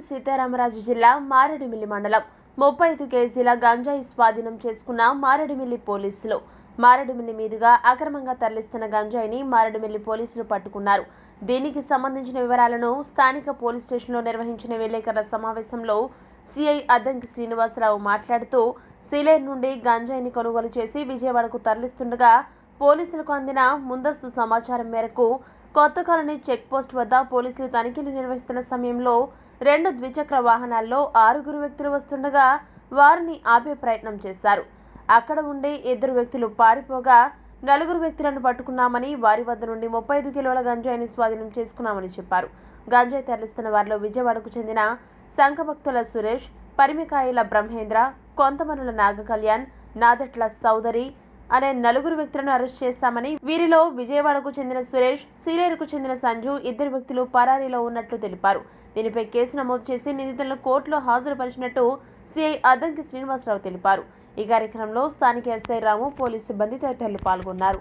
అల్లూరు సీతారామరాజు జిల్లా మారేడుమిల్లి మండలం 35 కేజీల గంజాయి స్వాధీనం చేసుకున్న మారేడుమిల్లి పోలీసులు మారేడుమిల్లి మీదుగా అక్రమంగా తరలిస్తున్న గంజాయిని మారేడుమిల్లి పోలీసులు పట్టుకున్నారు. దీనికి సంబంధించిన వివరాలను స్థానిక పోలీస్ స్టేషన్లో నిర్వహించిన విలేకరుల సమావేశంలో సిఐ అద్దంకి శ్రీనివాసరావు మాట్లాడుతూ సీలేరు నుండి గంజాయిని కొనుగోలు చేసి విజయవాడకు తరలిస్తుండగా పోలీసులకు అందిన ముందస్తు సమాచారం మేరకు కొత్త కాలనీ చెక్ పోస్ట్ వద్ద పోలీసులు తనిఖీలు నిర్వహిస్తున్న సమయంలో 2 ద్విచక్ర వాహనాల్లో 6 వ్యక్తులు వస్తుండగా వారిని ఆపే ప్రయత్నం చేశారు. అక్కడ ఉండే 2 వ్యక్తులు పారిపోగా 4 వ్యక్తులను పట్టుకున్నామని, వారి వద్ద నుండి 35 కిలోల గంజాయిని స్వాధీనం చేసుకున్నామని చెప్పారు. గంజాయి తరలిస్తున్న వారిలో విజయవాడకు చెందిన శంఖభక్తుల సురేష్, పరిమికాయల బ్రహ్మేంద్ర, కొంతమనుల నాగకళ్యాణ్, నాదట్ల సౌదరి అనే 4 వ్యక్తులను అరెస్ట్ చేశామని, వీరిలో విజయవాడకు చెందిన సురేష్, సీలేరుకు చెందిన సంజు 2 వ్యక్తులు పరారీలో ఉన్నట్లు తెలిపారు. దీనిపై కేసు నమోదు చేసి నిందితులను కోర్టులో హాజరుపరిచినట్టు సిఐ అద్దంకి శ్రీనివాసరావు తెలిపారు. ఈ కార్యక్రమంలో స్థానిక ఎస్ఐ రాము, పోలీసు సిబ్బంది తదితరులు పాల్గొన్నారు.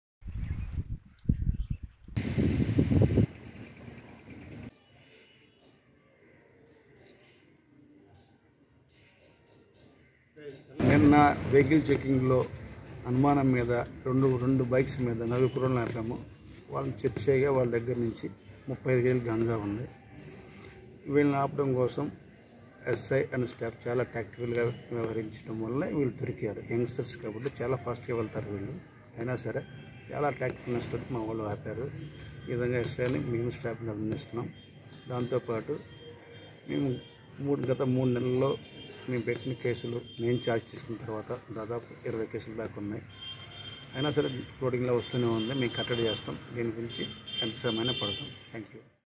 నిన్న వెహికల్ చెకింగ్లో అనుమానం మీద రెండు బైక్స్ మీద 4 కుర్రలను ఆపాము. వాళ్ళని చెక్ చేయగా వాళ్ళ దగ్గర నుంచి 35 కేజీలు గంజా ఉంది. వీళ్ళని ఆపడం కోసం ఎస్ఐ అండ్ స్టాఫ్ చాలా టాక్టికల్గా వ్యవహరించడం వల్ల వీళ్ళు దొరికారు. యంగ్స్టర్స్ కాబట్టి చాలా ఫాస్ట్గా వెళ్తారు వీళ్ళు. అయినా సరే చాలా టాక్టికల్నెస్ తోటి మా వాళ్ళు ఆపారు. ఈ విధంగా ఎస్ఐని మేము స్టాఫ్ని అభినందిస్తున్నాం. దాంతోపాటు మేము గత 3 నెలల్లో మేము పెట్టిన కేసులు నేను ఛార్జ్ తీసుకున్న తర్వాత దాదాపు 20 కేసులు దాకా ఉన్నాయి. అయినా సరే ఫ్లోటింగ్లో వస్తూనే ఉంది. మేము కట్టడి చేస్తాం. దీని గురించి ఎంత సమయమైనా పడతాం. Thank you.